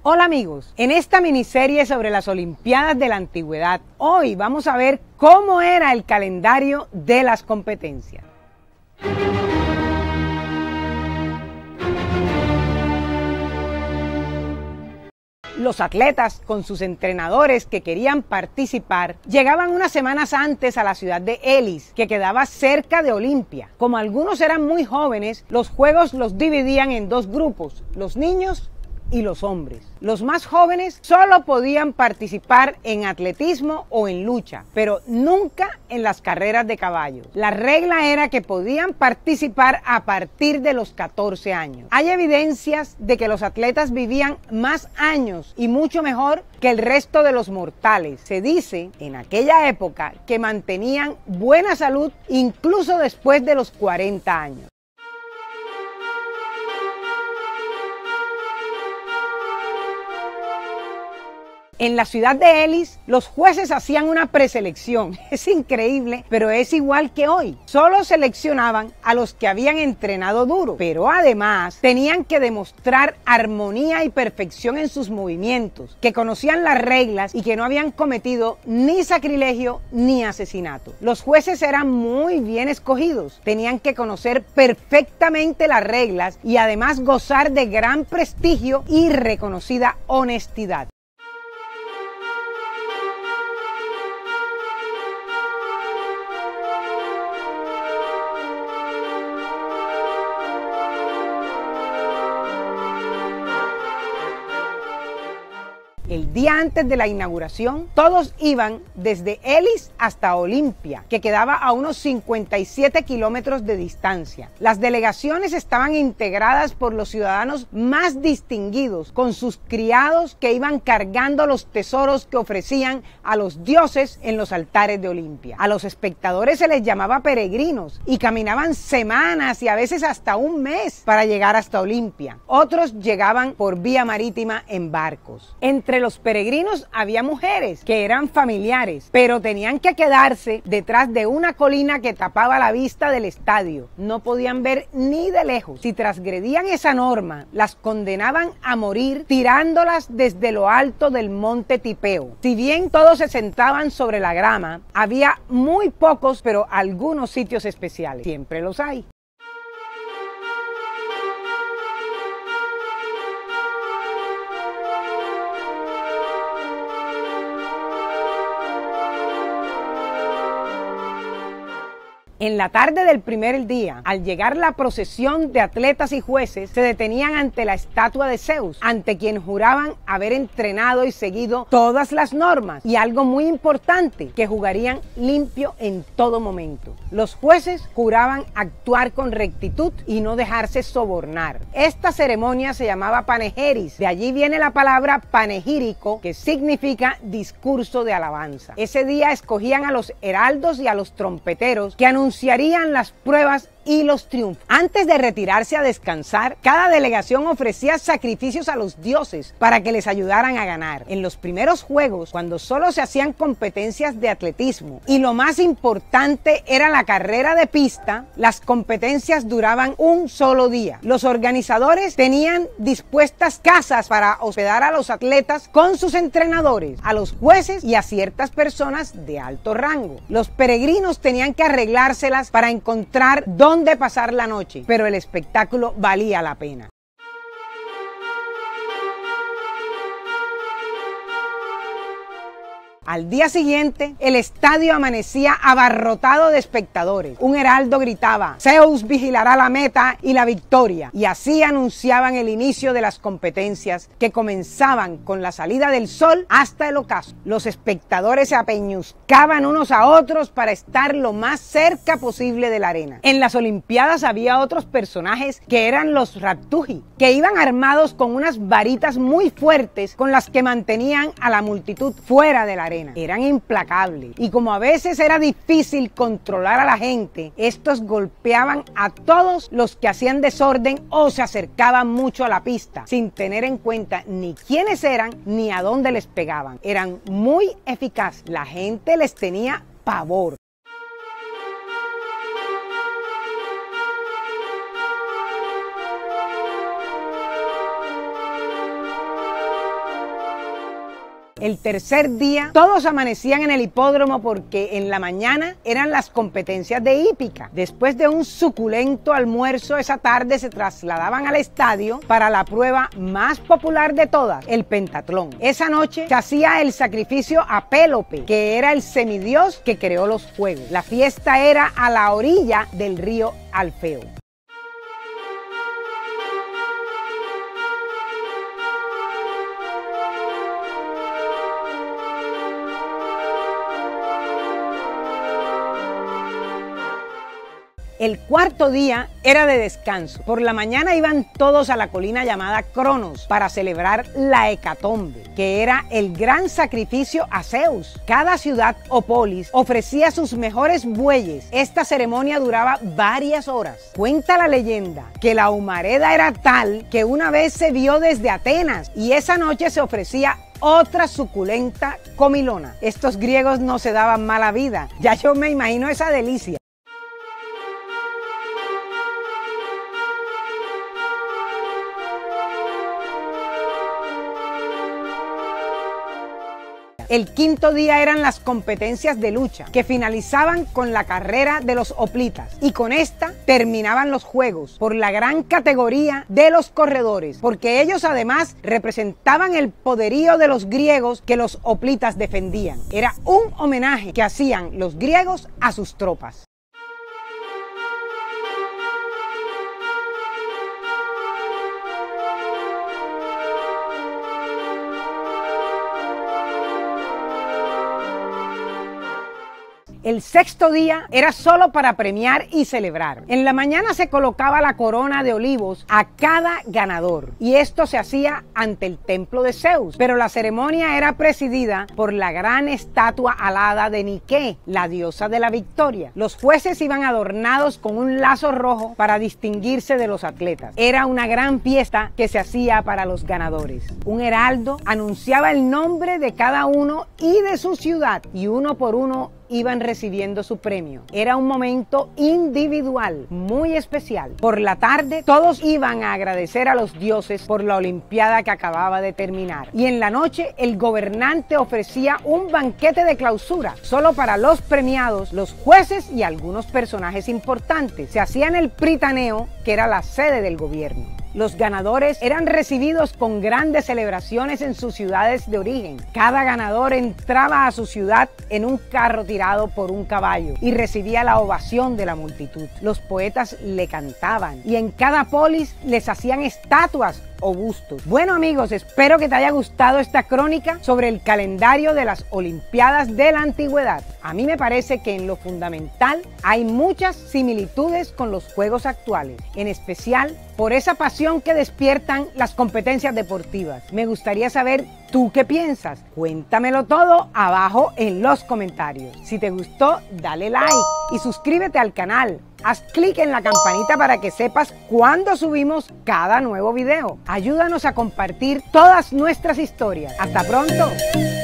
Hola amigos, en esta miniserie sobre las Olimpiadas de la Antigüedad, hoy vamos a ver cómo era el calendario de las competencias. Los atletas, con sus entrenadores que querían participar, llegaban unas semanas antes a la ciudad de Elis, que quedaba cerca de Olimpia. Como algunos eran muy jóvenes, los juegos los dividían en dos grupos, los niños y los hombres. Los más jóvenes solo podían participar en atletismo o en lucha, pero nunca en las carreras de caballos. La regla era que podían participar a partir de los 14 años. Hay evidencias de que los atletas vivían más años y mucho mejor que el resto de los mortales. Se dice en aquella época que mantenían buena salud incluso después de los 40 años. En la ciudad de Elis, los jueces hacían una preselección. Es increíble, pero es igual que hoy. Solo seleccionaban a los que habían entrenado duro, pero además tenían que demostrar armonía y perfección en sus movimientos, que conocían las reglas y que no habían cometido ni sacrilegio ni asesinato. Los jueces eran muy bien escogidos. Tenían que conocer perfectamente las reglas y además gozar de gran prestigio y reconocida honestidad. El día antes de la inauguración, todos iban desde Elis hasta Olimpia, que quedaba a unos 57 kilómetros de distancia. Las delegaciones estaban integradas por los ciudadanos más distinguidos, con sus criados que iban cargando los tesoros que ofrecían a los dioses en los altares de Olimpia. A los espectadores se les llamaba peregrinos y caminaban semanas y a veces hasta un mes para llegar hasta Olimpia. Otros llegaban por vía marítima en barcos. Entre los peregrinos había mujeres que eran familiares, pero tenían que quedarse detrás de una colina que tapaba la vista del estadio. No podían ver ni de lejos. Si transgredían esa norma, las condenaban a morir tirándolas desde lo alto del monte Tipeo. Si bien todos se sentaban sobre la grama, había muy pocos, pero algunos sitios especiales. Siempre los hay. En la tarde del primer día, al llegar la procesión de atletas y jueces, se detenían ante la estatua de Zeus, ante quien juraban haber entrenado y seguido todas las normas, y algo muy importante, que jugarían limpio en todo momento. Los jueces juraban actuar con rectitud y no dejarse sobornar. Esta ceremonia se llamaba panegeris, de allí viene la palabra panegírico, que significa discurso de alabanza. Ese día escogían a los heraldos y a los trompeteros que anunciarían las pruebas y los triunfos. Antes de retirarse a descansar, cada delegación ofrecía sacrificios a los dioses para que les ayudaran a ganar. En los primeros juegos, cuando solo se hacían competencias de atletismo y lo más importante era la carrera de pista, las competencias duraban un solo día. Los organizadores tenían dispuestas casas para hospedar a los atletas con sus entrenadores, a los jueces y a ciertas personas de alto rango. Los peregrinos tenían que arreglárselas para encontrar dónde pasar la noche, pero el espectáculo valía la pena. Al día siguiente, el estadio amanecía abarrotado de espectadores. Un heraldo gritaba: "Zeus vigilará la meta y la victoria", y así anunciaban el inicio de las competencias, que comenzaban con la salida del sol hasta el ocaso. Los espectadores se apeñuscaban unos a otros para estar lo más cerca posible de la arena. En las Olimpiadas había otros personajes que eran los raptuji, que iban armados con unas varitas muy fuertes con las que mantenían a la multitud fuera de la arena. Eran implacables y como a veces era difícil controlar a la gente, estos golpeaban a todos los que hacían desorden o se acercaban mucho a la pista, sin tener en cuenta ni quiénes eran ni a dónde les pegaban. Eran muy eficaces. La gente les tenía pavor. El tercer día, todos amanecían en el hipódromo porque en la mañana eran las competencias de hípica. Después de un suculento almuerzo, esa tarde se trasladaban al estadio para la prueba más popular de todas, el pentatlón. Esa noche se hacía el sacrificio a Pélope, que era el semidios que creó los juegos. La fiesta era a la orilla del río Alfeo. El cuarto día era de descanso. Por la mañana iban todos a la colina llamada Cronos para celebrar la hecatombe, que era el gran sacrificio a Zeus. Cada ciudad o polis ofrecía sus mejores bueyes. Esta ceremonia duraba varias horas. Cuenta la leyenda que la humareda era tal que una vez se vio desde Atenas y esa noche se ofrecía otra suculenta comilona. Estos griegos no se daban mala vida. Ya yo me imagino esa delicia. El quinto día eran las competencias de lucha, que finalizaban con la carrera de los hoplitas. Y con esta terminaban los juegos por la gran categoría de los corredores, porque ellos además representaban el poderío de los griegos que los hoplitas defendían. Era un homenaje que hacían los griegos a sus tropas. El sexto día era solo para premiar y celebrar. En la mañana se colocaba la corona de olivos a cada ganador y esto se hacía ante el templo de Zeus, pero la ceremonia era presidida por la gran estatua alada de Nike, la diosa de la victoria. Los jueces iban adornados con un lazo rojo para distinguirse de los atletas. Era una gran fiesta que se hacía para los ganadores. Un heraldo anunciaba el nombre de cada uno y de su ciudad y uno por uno iban recibiendo su premio. Era un momento individual, muy especial. Por la tarde, todos iban a agradecer a los dioses por la olimpiada que acababa de terminar. Y en la noche, el gobernante ofrecía un banquete de clausura, solo para los premiados, los jueces y algunos personajes importantes. Se hacía en el Pritaneo, que era la sede del gobierno. Los ganadores eran recibidos con grandes celebraciones en sus ciudades de origen. Cada ganador entraba a su ciudad en un carro tirado por un caballo y recibía la ovación de la multitud. Los poetas le cantaban y en cada polis les hacían estatuas o bustos. Bueno amigos, espero que te haya gustado esta crónica sobre el calendario de las Olimpiadas de la Antigüedad. A mí me parece que en lo fundamental hay muchas similitudes con los juegos actuales, en especial por esa pasión que despiertan las competencias deportivas. Me gustaría saber ¿tú qué piensas? Cuéntamelo todo abajo en los comentarios. Si te gustó, dale like y suscríbete al canal. Haz clic en la campanita para que sepas cuándo subimos cada nuevo video. Ayúdanos a compartir todas nuestras historias. ¡Hasta pronto!